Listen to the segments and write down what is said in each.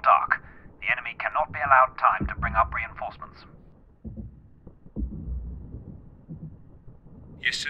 dark. The enemy cannot be allowed time to bring up reinforcements. Yes, sir.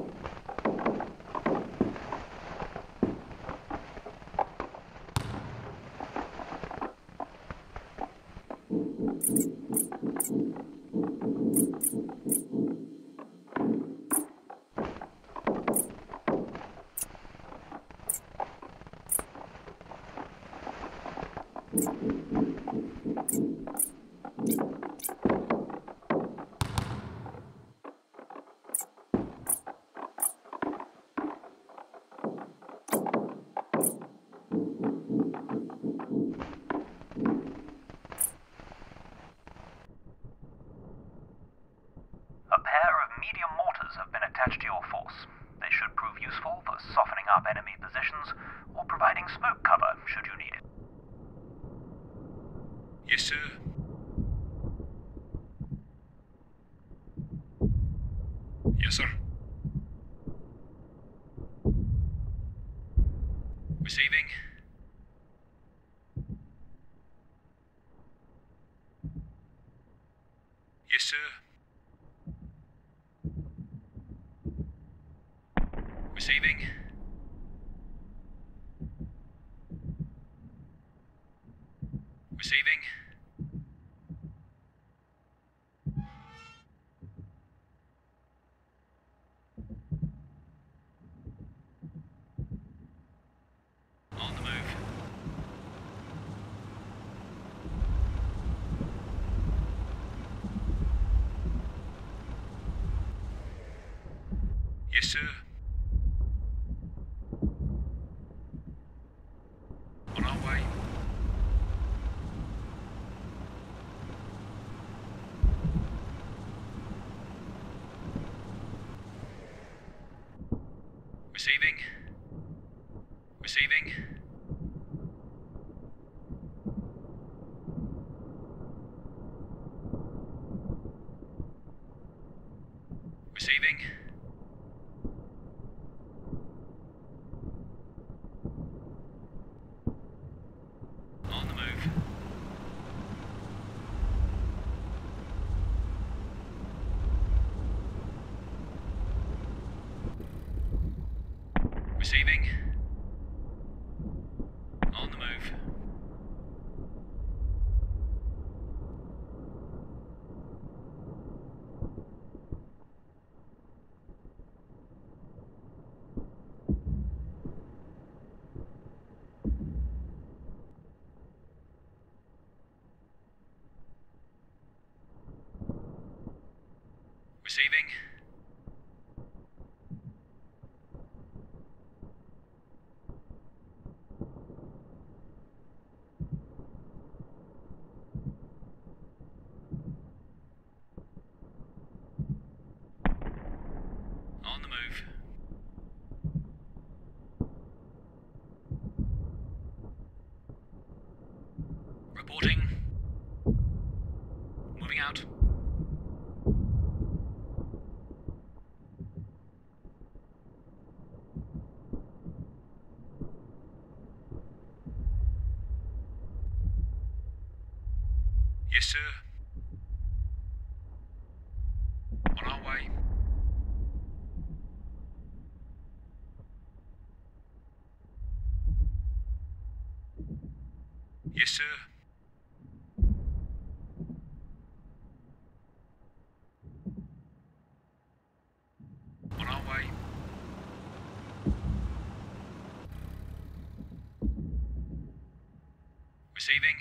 Medium mortars have been attached to your force. They should prove useful for softening up enemy positions or providing smoke cover should you need it. Yes, sir. Yes, sir. Receiving. Yes, sir. Receiving. Receiving. On the move. Yes, sir. On our way. Receiving. Receiving. Receiving. On the move. Receiving. On the move. Receiving. On the move. Reporting. Moving out. Yes, sir. On our way. Yes, sir. On our way. Receiving.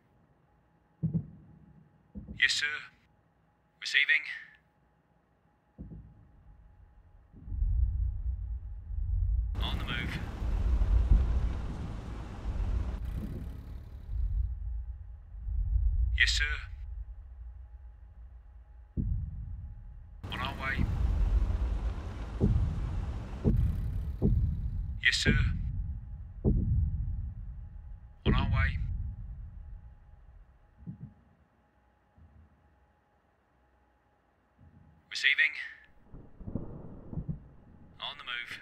Yes, sir. Receiving. On the move. Yes, sir. On our way. Yes, sir. On our way. Receiving. On the move.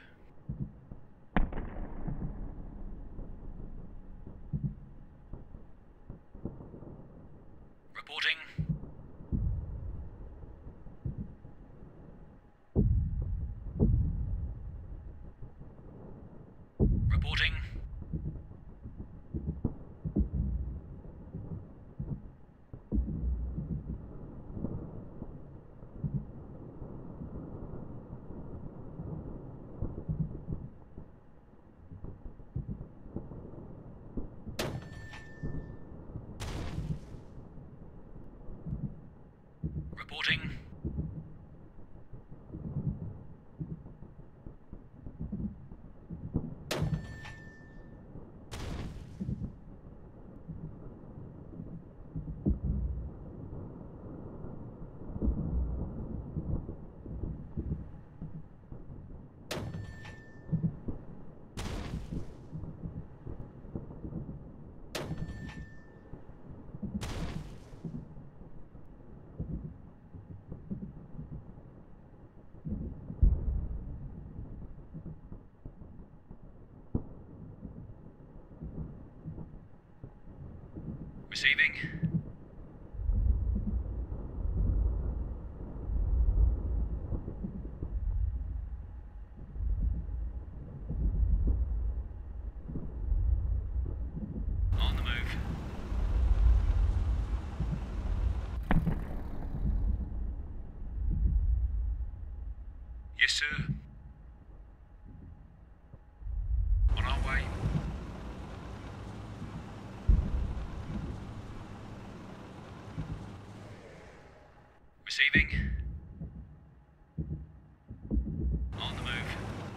Receiving. On the move. Yes, sir. On our way. Receiving. On the move.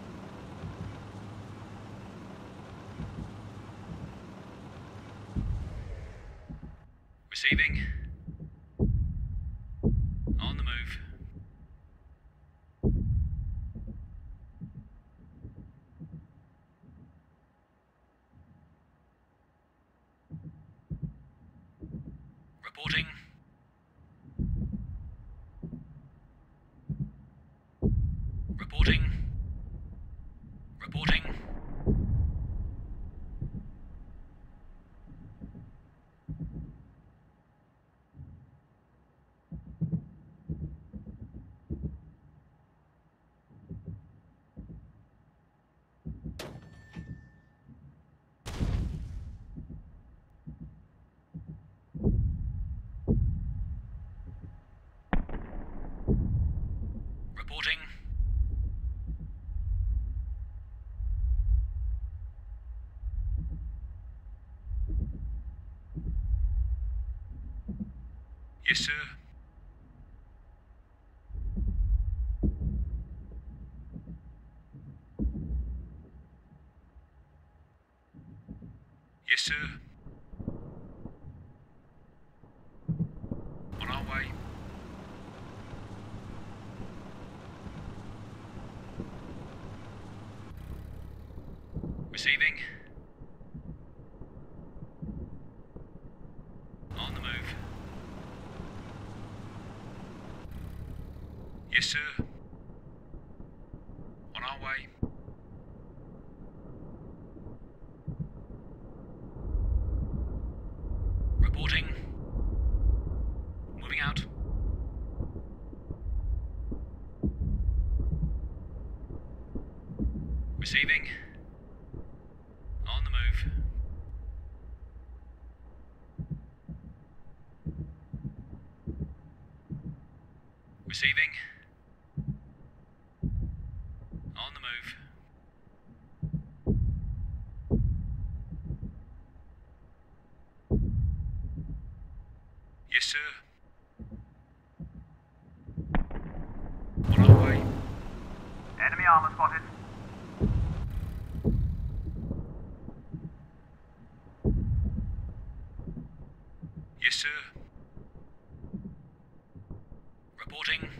Receiving. On the move. Reporting. Reporting. Reporting. Reporting. Yes, sir. Yes, sir. On our way. Receiving. On the move. Yes, sir. On our way. Reporting. Moving out. Receiving. On the move. Receiving. On the move. Yes, sir. On our way. Enemy armor spotted. Yes, sir. Reporting.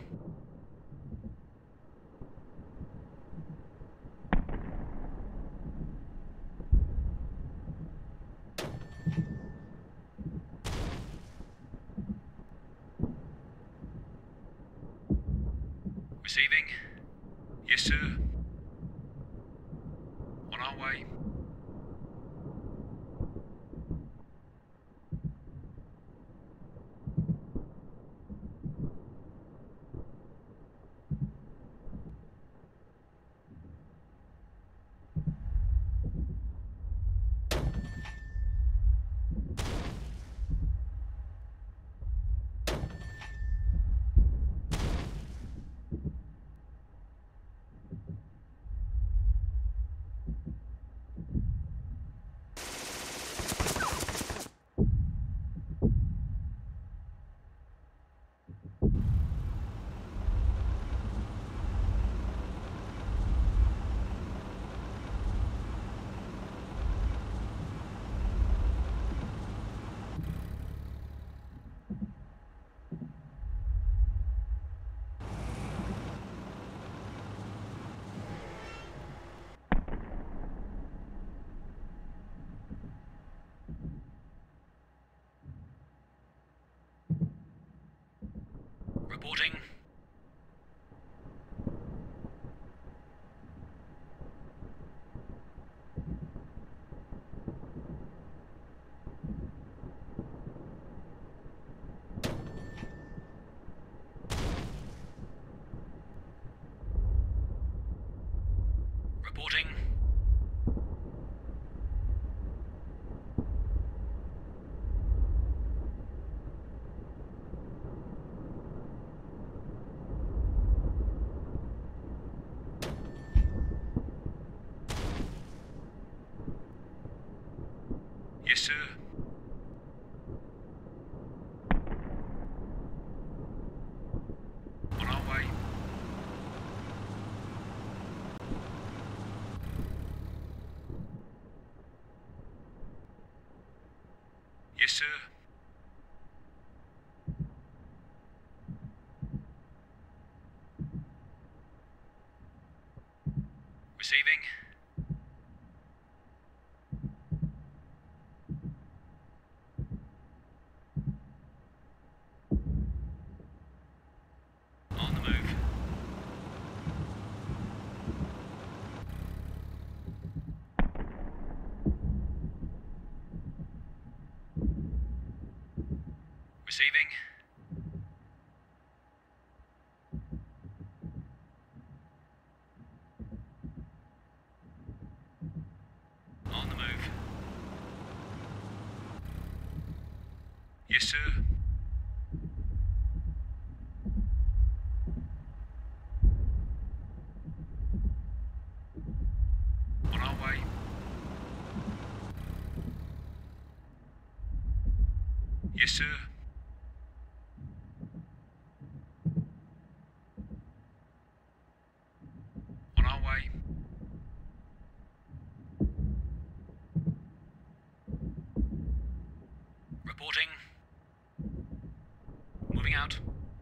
Receiving. Yes, sir. On our way. Reporting. Reporting. Yes, sir. On our way. Yes, sir. Receiving. On the move. Receiving. On the move. Yes, sir. On our way. Yes, sir. On our way. Reporting. Moving out.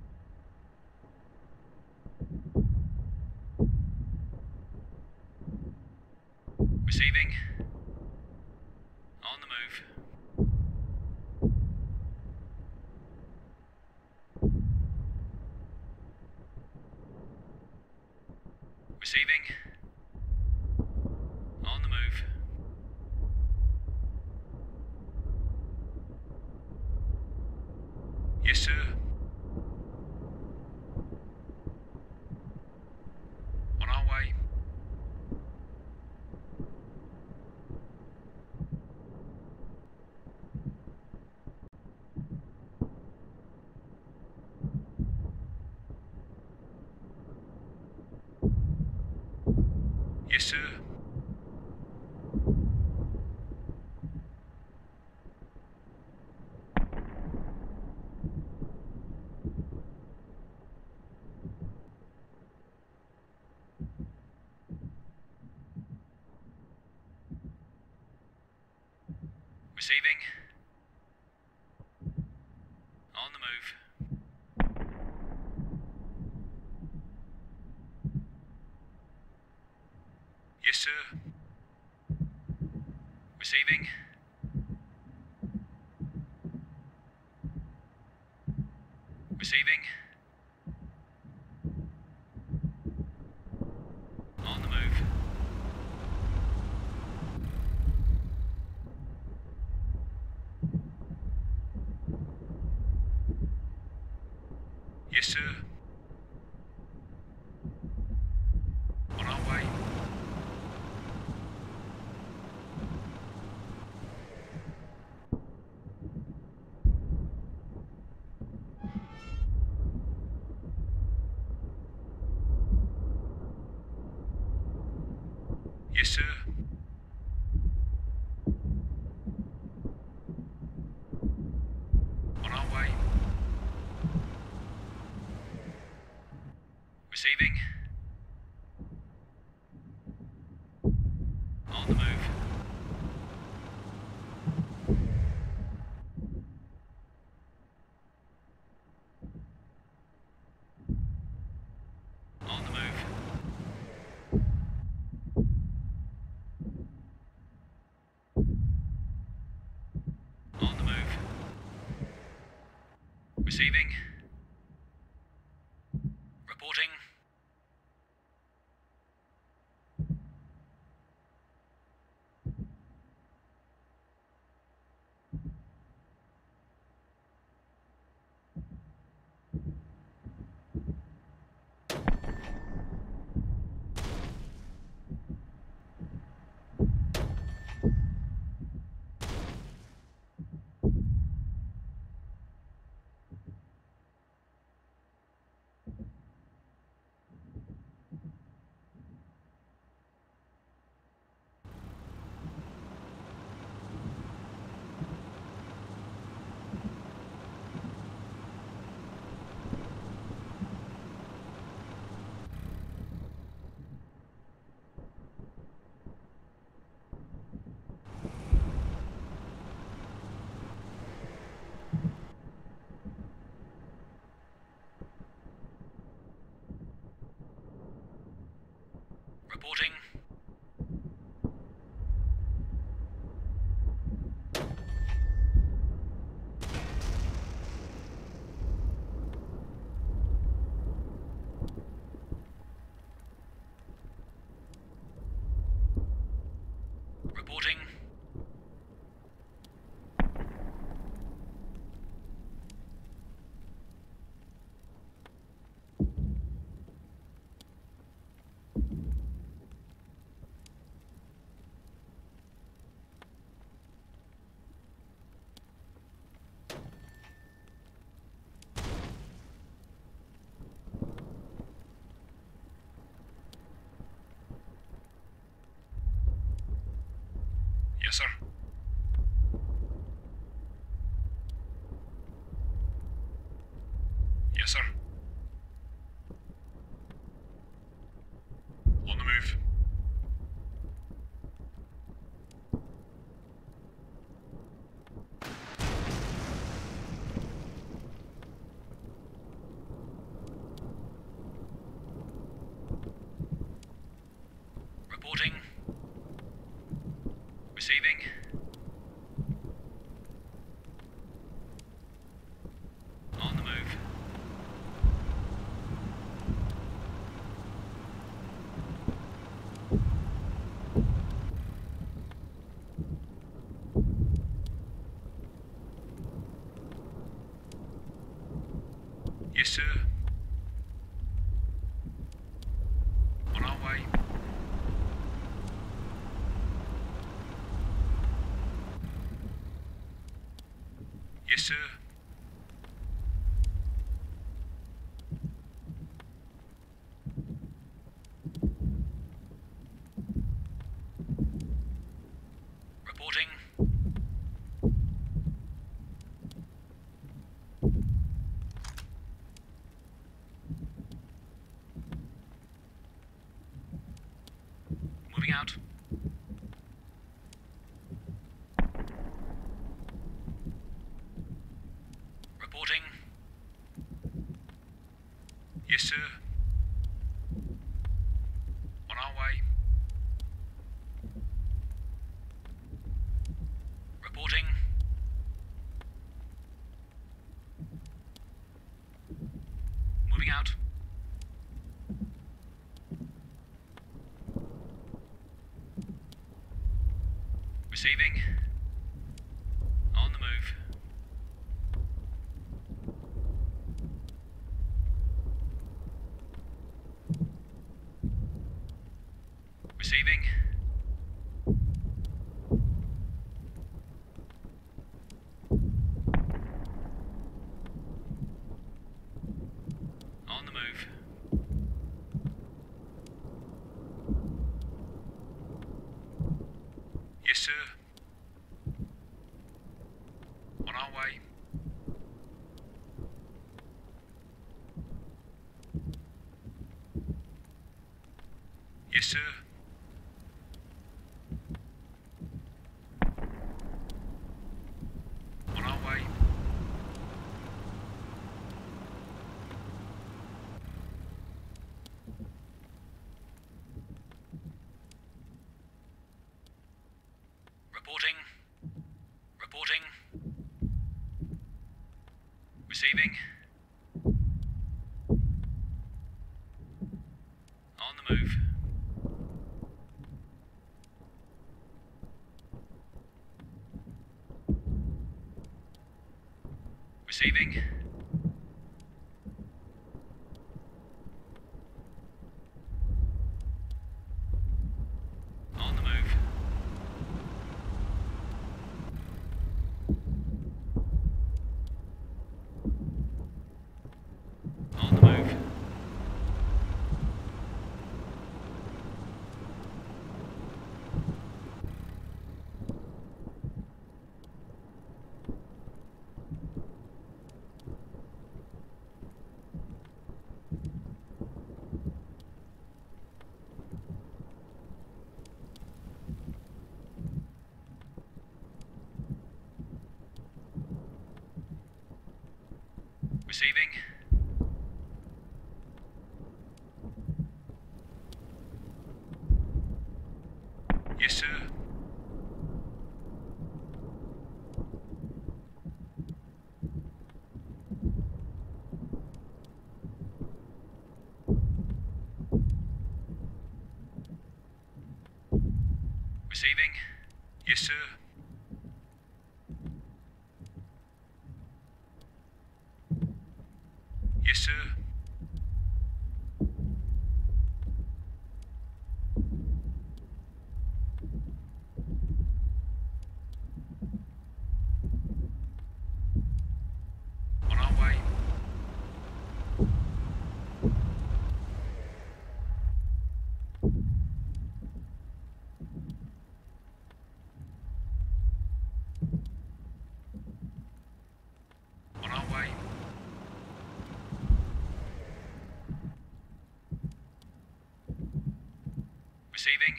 Receiving. On the move. Receiving. On the move. Yes, sir. On our way. Yes, sir. Receiving. On the move. Yes, sir. Receiving. Receiving. On the move. Yes, sir. On our way. Yes, sir. On our way. Receiving. On the move. On the move. On the move. Receiving. Reporting. Reporting. Reporting. Yes, sir. Yes, sir. On the move. Reporting. Receiving. On the move. Yes, sir. On our way. Yes, sir. Reporting. Moving out. Reporting. Yes, sir. On our way. Reporting. Moving out. Receiving. On the move. Receiving. On the move. Yes, sir. On our way. Yes, sir. On our way. Reporting. Reporting. Receiving. On the move. Receiving. On the move. On the move. Receiving. On our way. Receiving.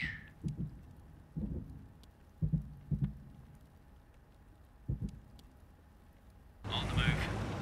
On the move.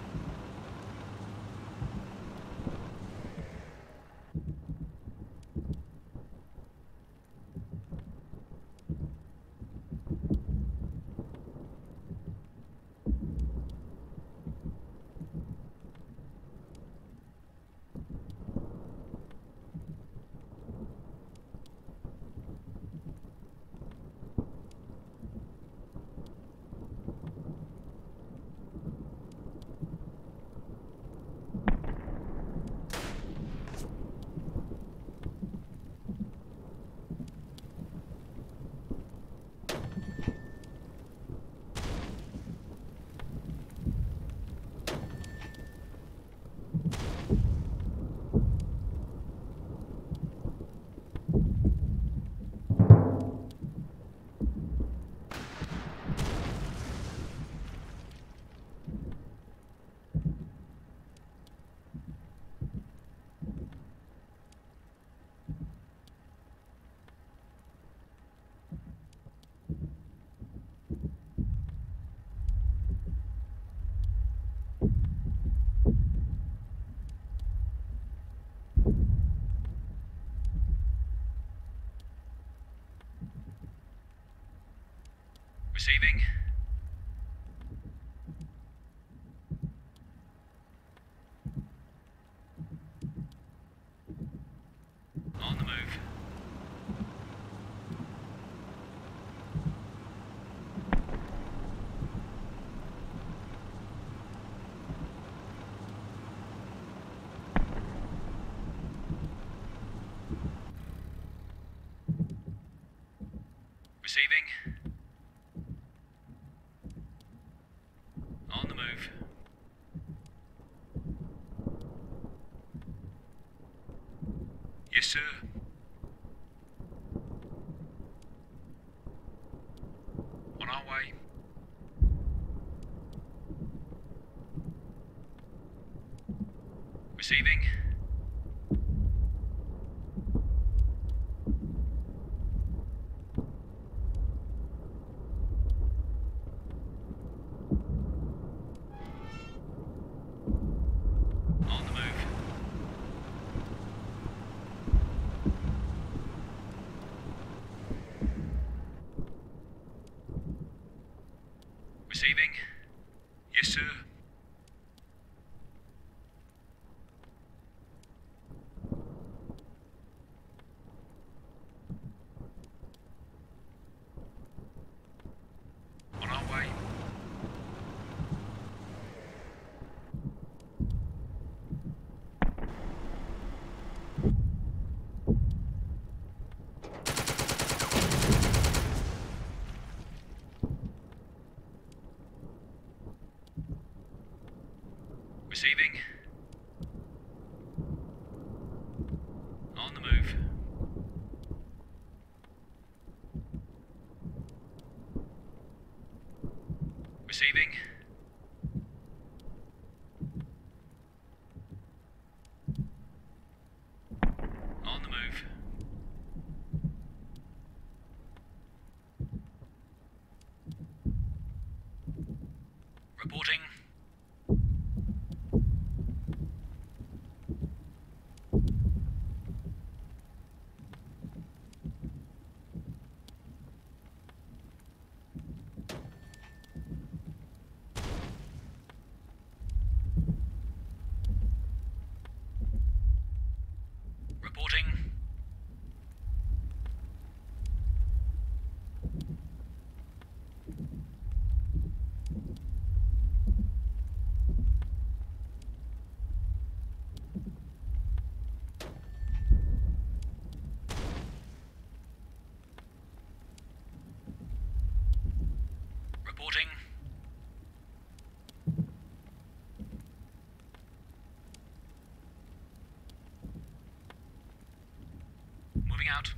Receiving. On the move. Receiving. On the move. Yes, sir. On our way. Receiving. On the move. Receiving. Yes, sir. On our way. Receiving. On the move. Receiving. On the move. Reporting. Reporting. Reporting. Moving Moving out.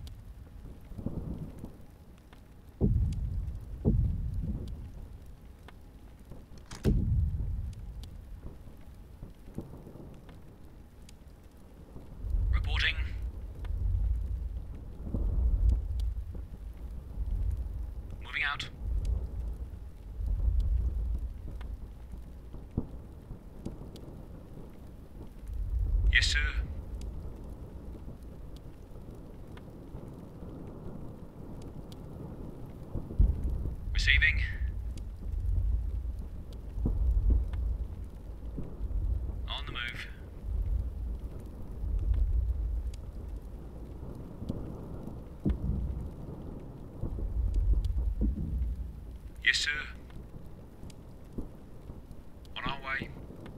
Reporting. Moving out. Yes, sir. Receiving. On the move. Yes, sir. On our way.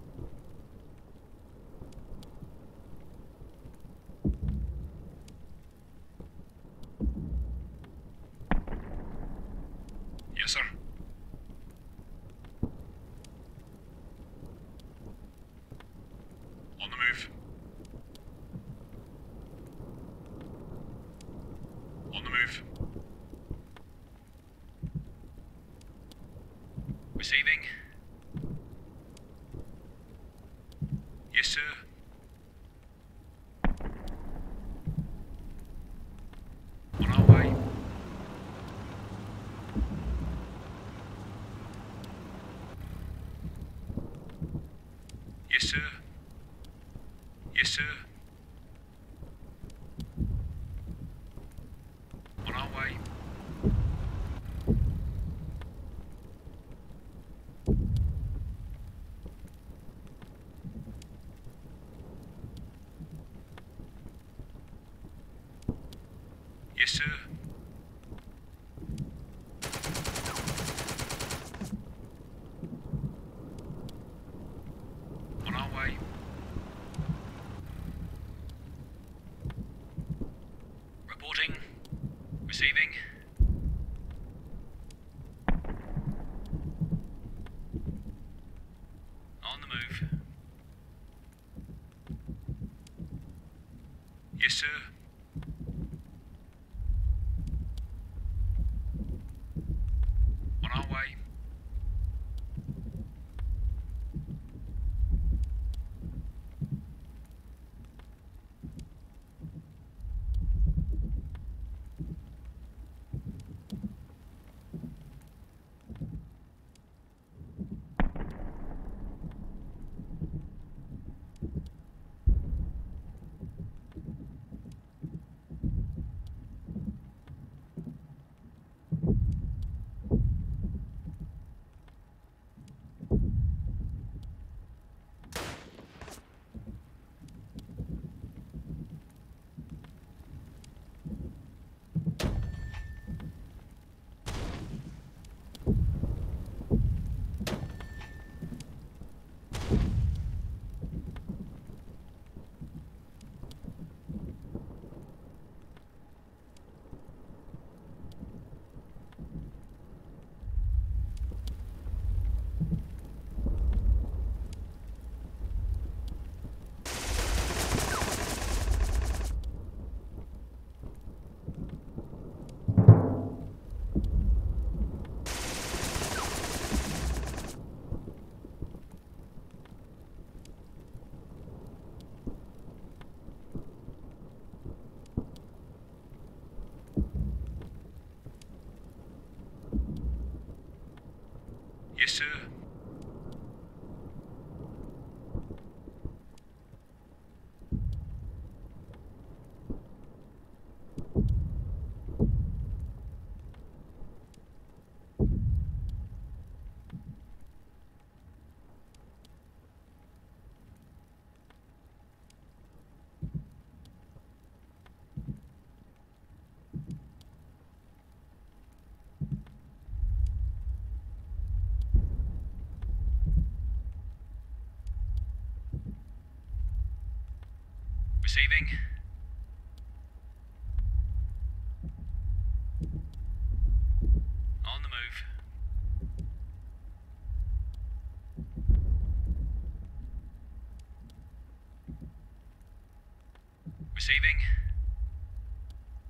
Yes, sir. On the move. On the move. Receiving. Yes, sir. On our way. Yes, sir. Yes, sir. On our way. Yes, sir. On our way. Reporting. Receiving. On the move. Yes, sir. On our way. Yes, sir. Receiving. On the move. Receiving.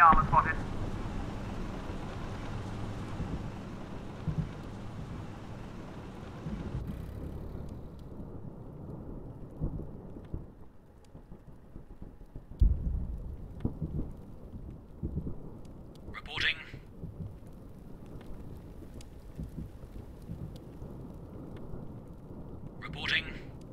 armor spotted. Reporting. Reporting.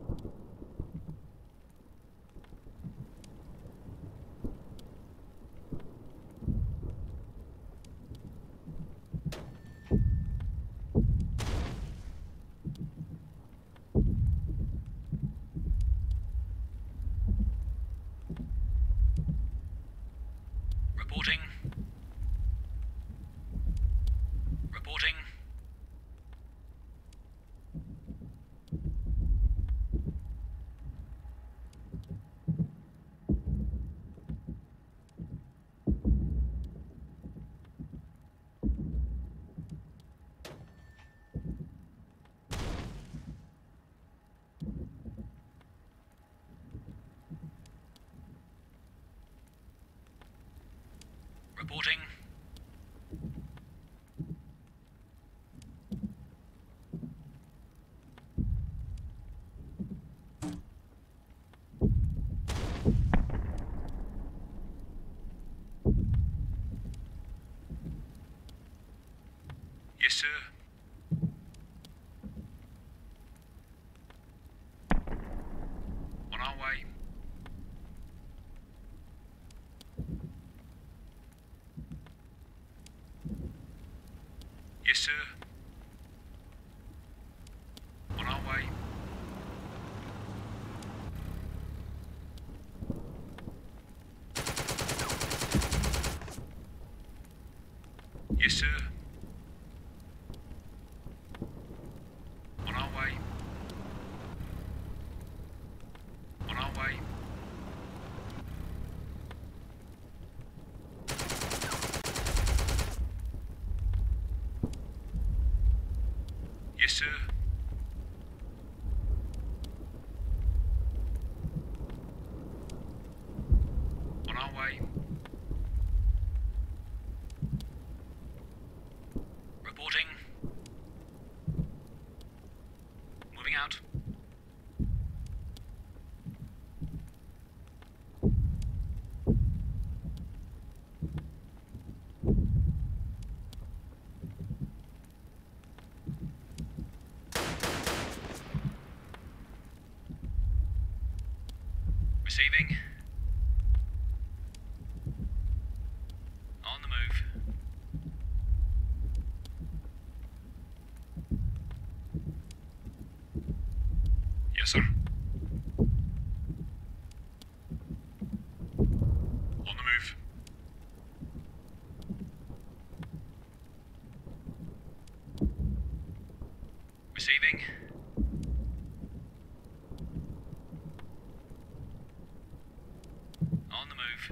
Reporting. Reporting. Reporting. Yes, sir. On our way. Yes, sir. On our way. Yes, sir. On our way. On our way. Yes, sir. On our way. Reporting. Moving out. Receiving. On the move. Yes, sir. On the move. Receiving. On the move.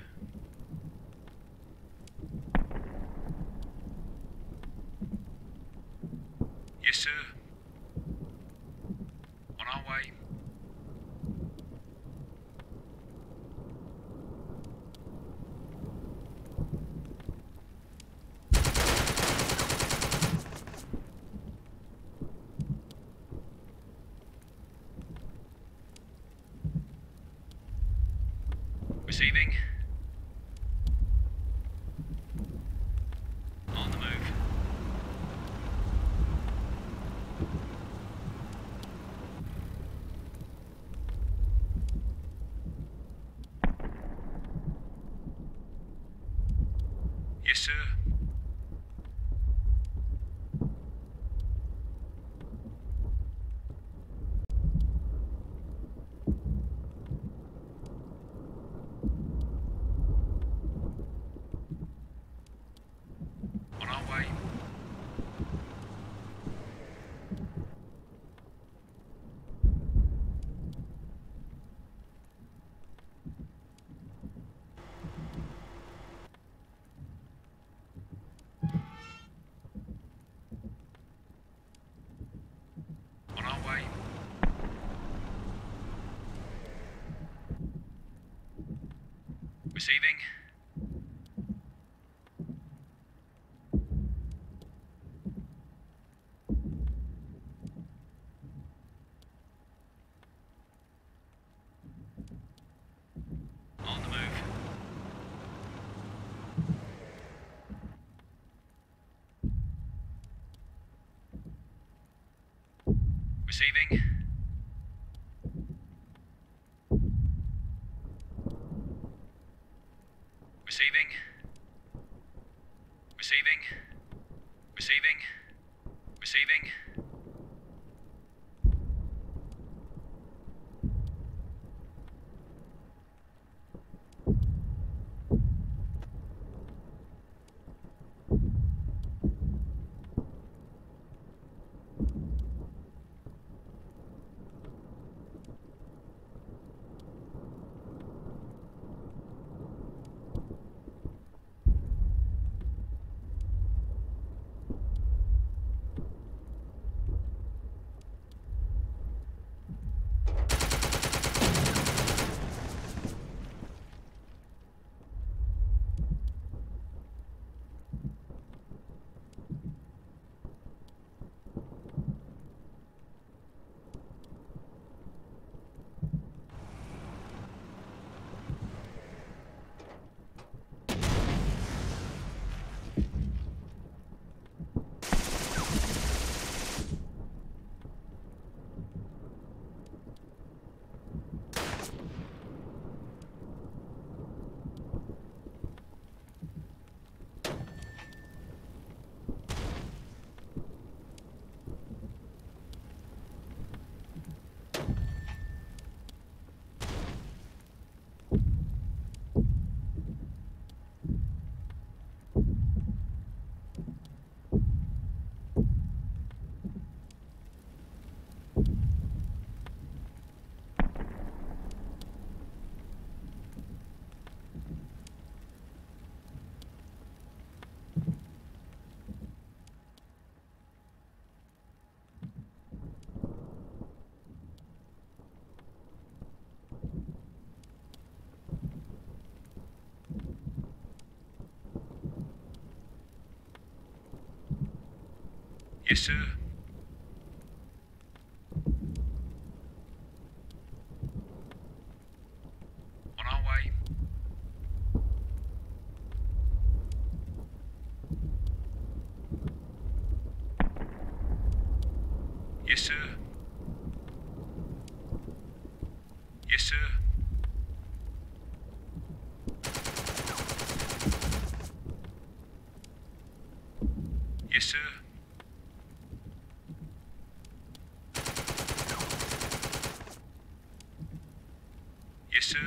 Yes, sir. On our way. Receiving. On the move. Yes, sir. On our way. On our way. Receiving. On the move. Receiving. Receiving. Receiving. Receiving. Receiving. Yes, sir. On our way. Yes, sir. Yes, sir. Yes, sir. Yes, sir.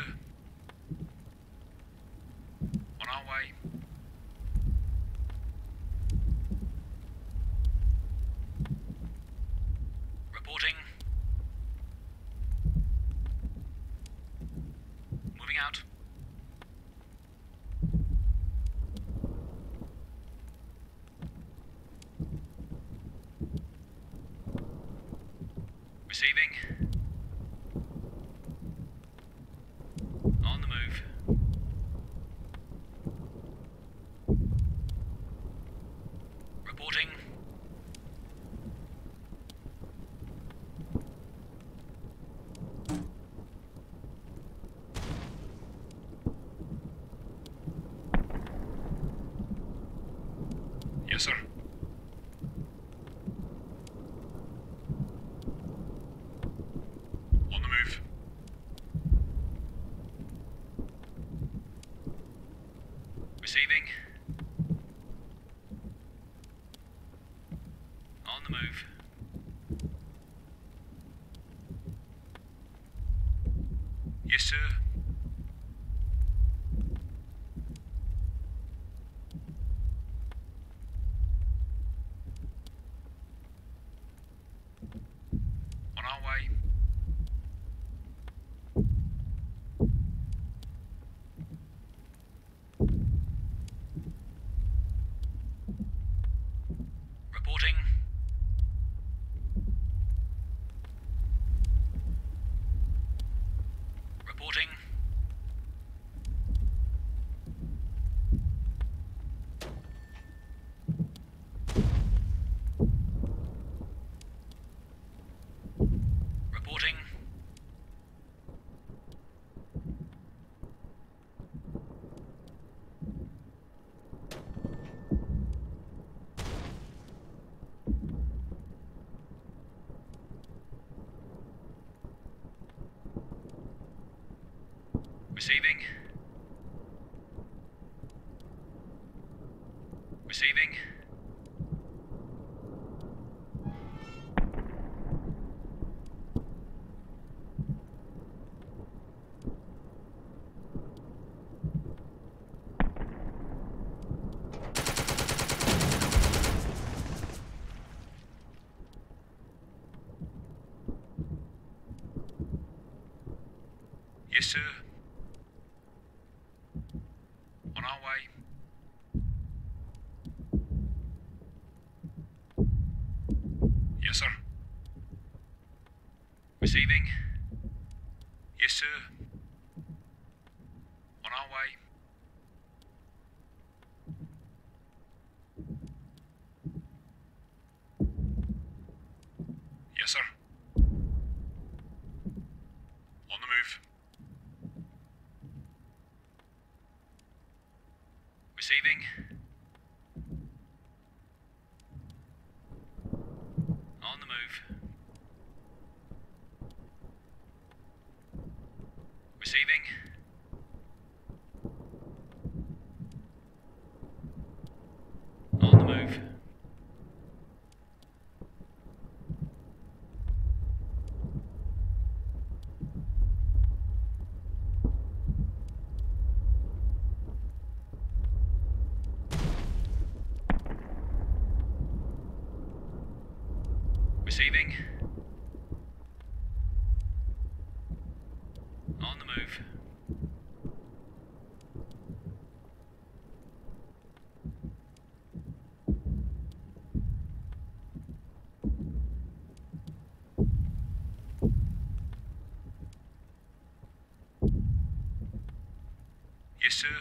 On our way. Reporting. Moving out. Receiving. On the move. Reporting. Yes, sir. On the move. Receiving. On the move. Yes, sir. On our way. Reporting. Reporting. Receiving. Receiving. Yes, sir. On our way. Yes, sir. Receiving. Yes, sir. On our way. Yes, sir. On the move. Receiving. On the move. Receiving. On the move. Receiving. On the move. Yes, sir.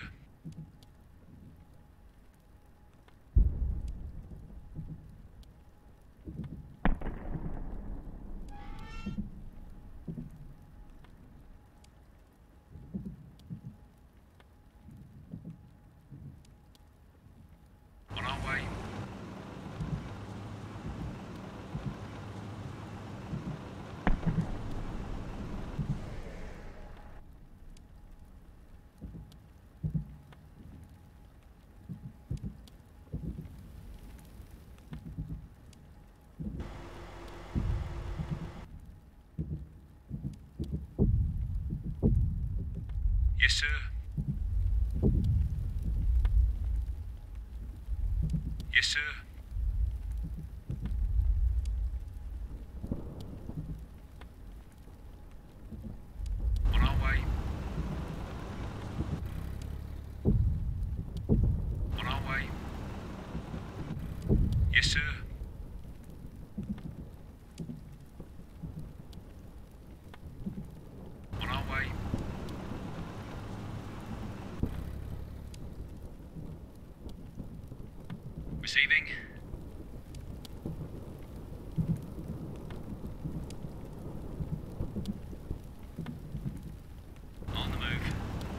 On our way. Yes, sir. Yes, sir. On our way. On our way. Yes, sir. On our way. Receiving. On the move.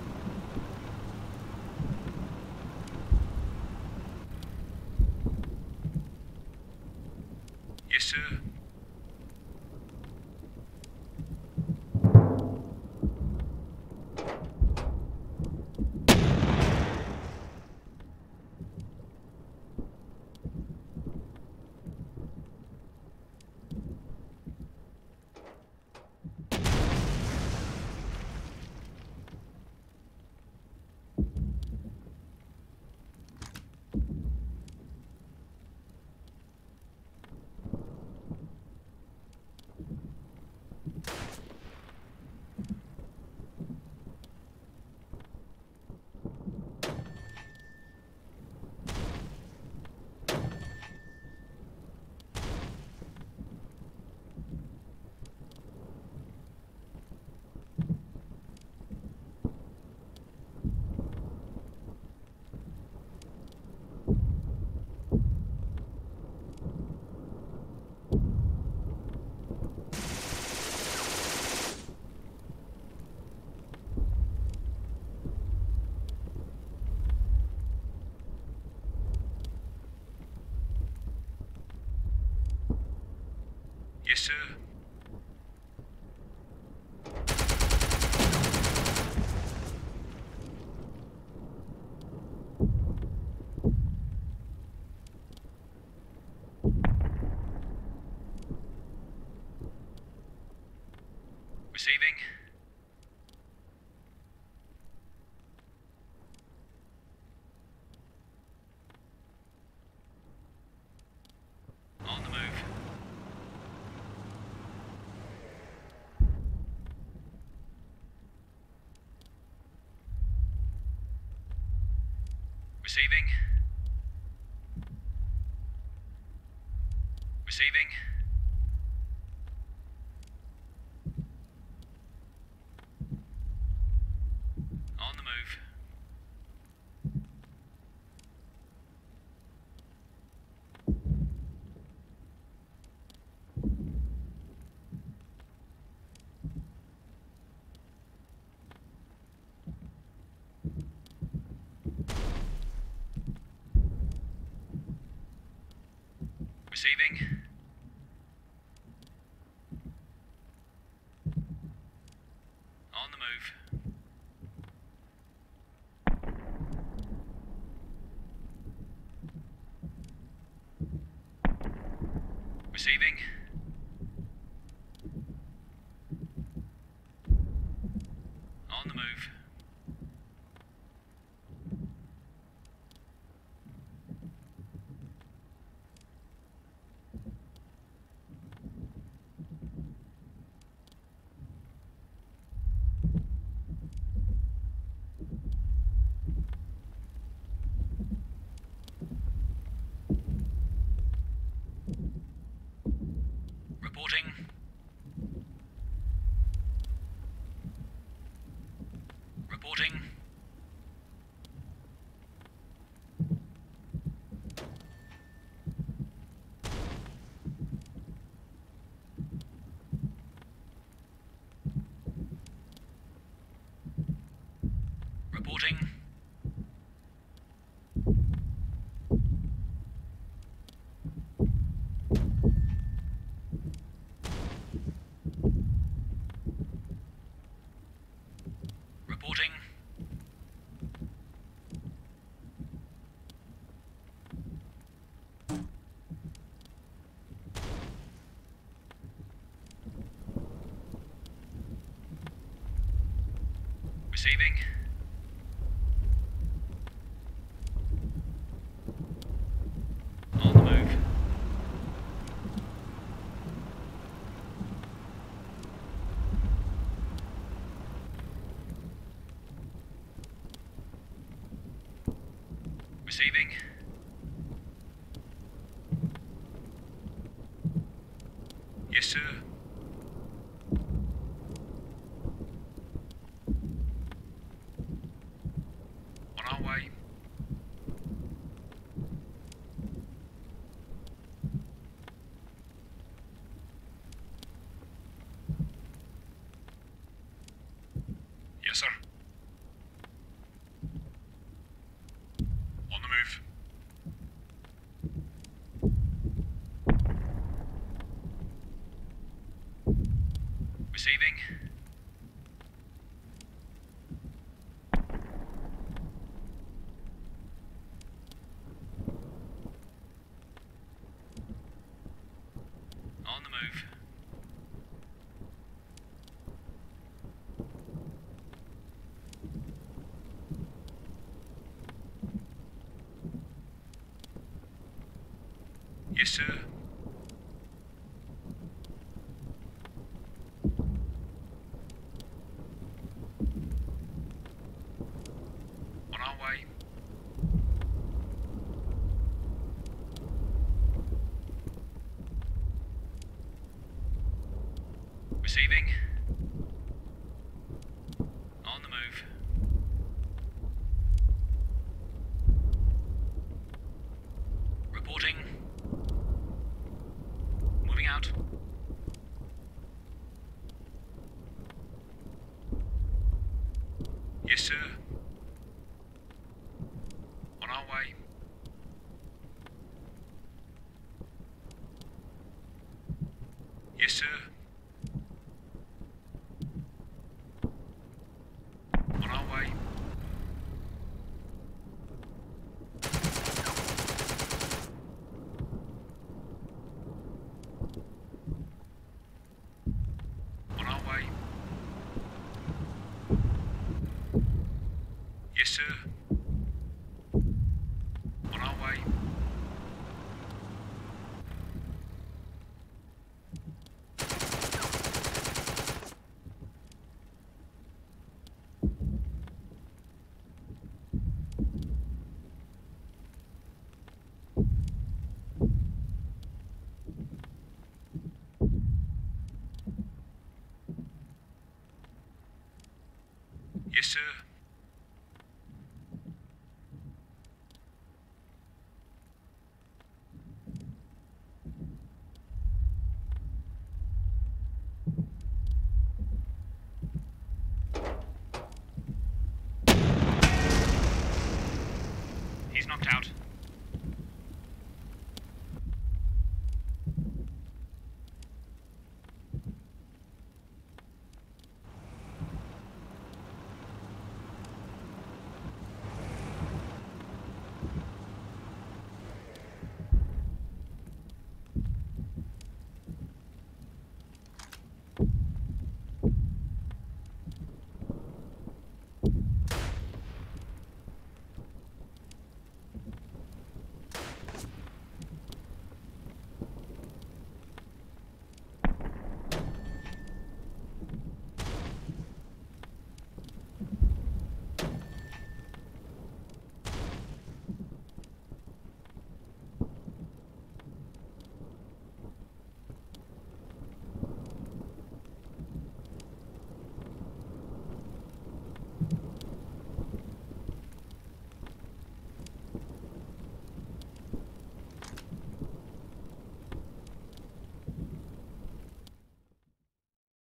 Yes, sir. Yes, sir. Receiving. Receiving. On the move. Receiving. On the move. Receiving. On the move. Reporting. Reporting. Reporting. Reporting. Receiving. On the move. Receiving. Yes, sir. On our way. Yes, sir. On the move. Receiving. On the move. Yes, sir. On our way. Receiving. On the move. Reporting. Moving out. Yes, sir. Yes, sir.